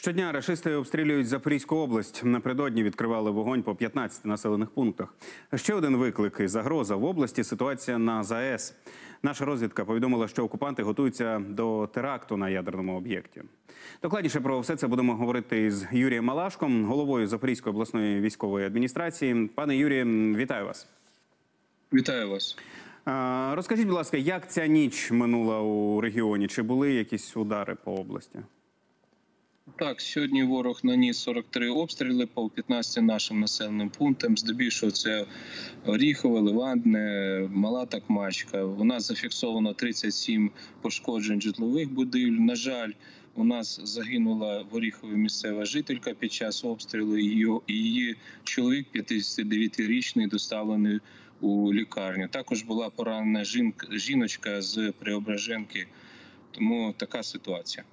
Щодня рашисти обстрілюють Запорізьку область. Напередодні відкривали вогонь по 15 населених пунктах. Ще один виклик і загроза в області – ситуація на ЗАЕС. Наша розвідка повідомила, що окупанти готуються до теракту на ядерному об'єкті. Докладніше про все це будемо говорити з Юрієм Малашком, головою Запорізької обласної військової адміністрації. Пане Юрію, вітаю вас. Вітаю вас. Розкажіть, будь ласка, як ця ніч минула у регіоні? Чи були якісь удари по області? Так, сьогодні ворог наніс 43 обстріли по 15 нашим населеним пунктам. Здебільшого це Оріхове, Левандне, Мала Такмачка. У нас зафіксовано 37 пошкоджень житлових будівель. На жаль, у нас загинула в Оріхові місцева жителька під час обстрілу. Її чоловік, 59-річний, доставлений у лікарню. Також була поранена жіночка з Преображенки. Тому така ситуація.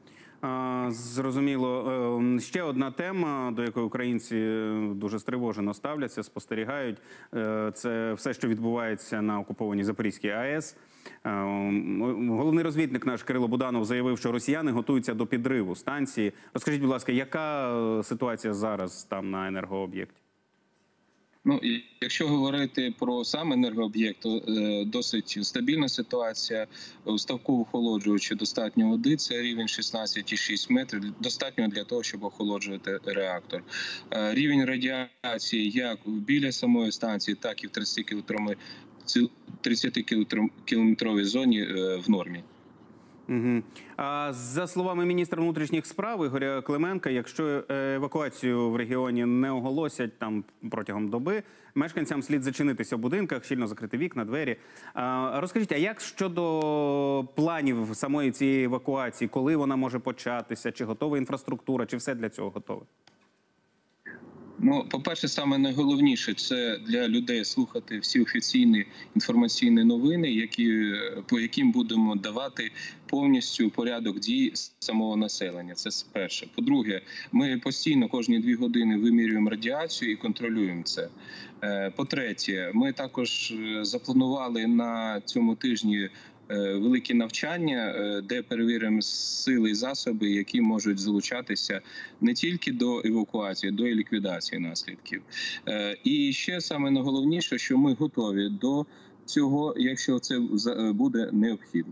Зрозуміло. Ще одна тема, до якої українці дуже стривожено ставляться, спостерігають. Це все, що відбувається на окупованій Запорізькій АЕС. Головний розвідник наш Кирило Буданов заявив, що росіяни готуються до підриву станції. Розкажіть, будь ласка, яка ситуація зараз там на енергооб'єкті? Ну, якщо говорити про сам енергооб'єкт, то досить стабільна ситуація. У ставку охолоджувачі достатньо води, це рівень 16,6 метрів, достатньо для того, щоб охолоджувати реактор. Радіації як біля самої станції, так і в 30-кілометровій зоні в нормі. А за словами міністра внутрішніх справ Ігоря Клименка, якщо евакуацію в регіоні не оголосять там протягом доби, мешканцям слід зачинитися в будинках, щільно закрити вікна, двері. Розкажіть, а як щодо планів самої цієї евакуації, коли вона може початися, чи готова інфраструктура, чи все для цього готове? Ну, по-перше, саме найголовніше – це для людей слухати всі офіційні інформаційні новини, по яким будемо давати повністю порядок дій самого населення. Це перше. По-друге, ми постійно кожні 2 години вимірюємо радіацію і контролюємо це. По-третє, ми також запланували на цьому тижні великі навчання, де перевіримо сили і засоби, які можуть залучатися не тільки до евакуації, до ліквідації наслідків. І ще саме найголовніше, що ми готові до цього, якщо це буде необхідно.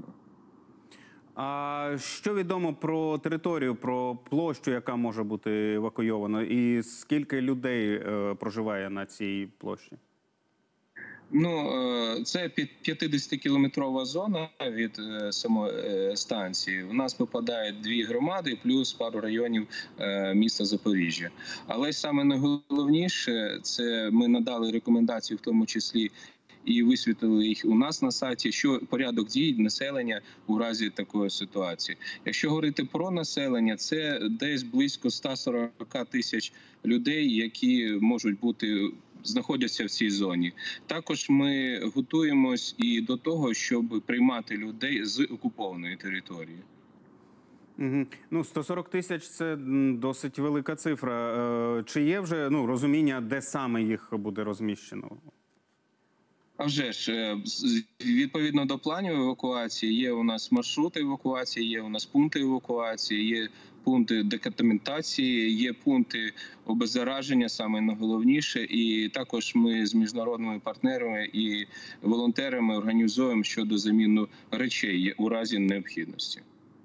А що відомо про територію, про площу, яка може бути евакуйована, і скільки людей проживає на цій площі? Ну, це 50-кілометрова зона від самої станції. У нас попадають 2 громади, плюс пару районів міста Запоріжжя. Але саме найголовніше, це ми надали рекомендації, в тому числі і висвітлили їх у нас на сайті, що порядок дій населення у разі такої ситуації. Якщо говорити про населення, це десь близько 140 тисяч людей, які можуть бути знаходяться в цій зоні. Також ми готуємось і до того, щоб приймати людей з окупованої території. Ну, 140 тисяч – це досить велика цифра. Чи є вже розуміння, де саме їх буде розміщено? А вже ж, відповідно до планів евакуації, є у нас маршрути евакуації, є у нас пункти евакуації, є пункти деконтамінації, є пункти обеззараження, саме найголовніше. І також ми з міжнародними партнерами і волонтерами організуємо щодо заміни речей у разі необхідності.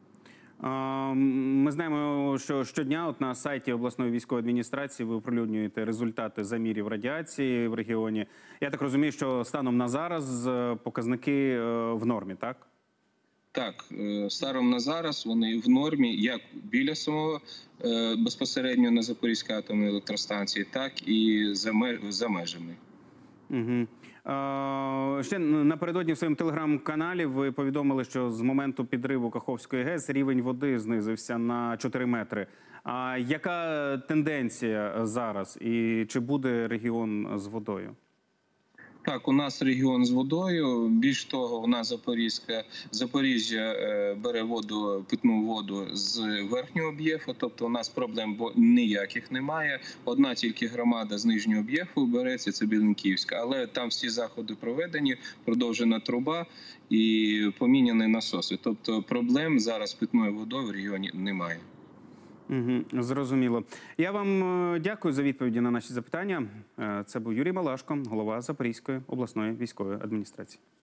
Ми знаємо, що щодня на сайті обласної військової адміністрації ви оприлюднюєте результати замірів радіації в регіоні. Я так розумію, що станом на зараз показники в нормі, так? Так, станом на зараз вони в нормі як біля самого безпосередньо на Запорізькій атомній електростанції, так і за межами. Ще напередодні в своєму телеграм-каналі ви повідомили, що з моменту підриву Каховської ГЕС рівень води знизився на 4 метри. А яка тенденція зараз і чи буде регіон з водою? Так, у нас регіон з водою. Більш того, у нас Запоріжжя бере питну воду з верхнього об'єкту, тобто у нас проблем ніяких немає. Одна тільки громада з нижнього об'єкту береться, це Білинківська. Але там всі заходи проведені, продовжена труба і поміняні насоси. Тобто проблем зараз з питною водою в регіоні немає. Зрозуміло. Я вам дякую за відповіді на наші запитання. Це був Юрій Малашко, голова Запорізької обласної військової адміністрації.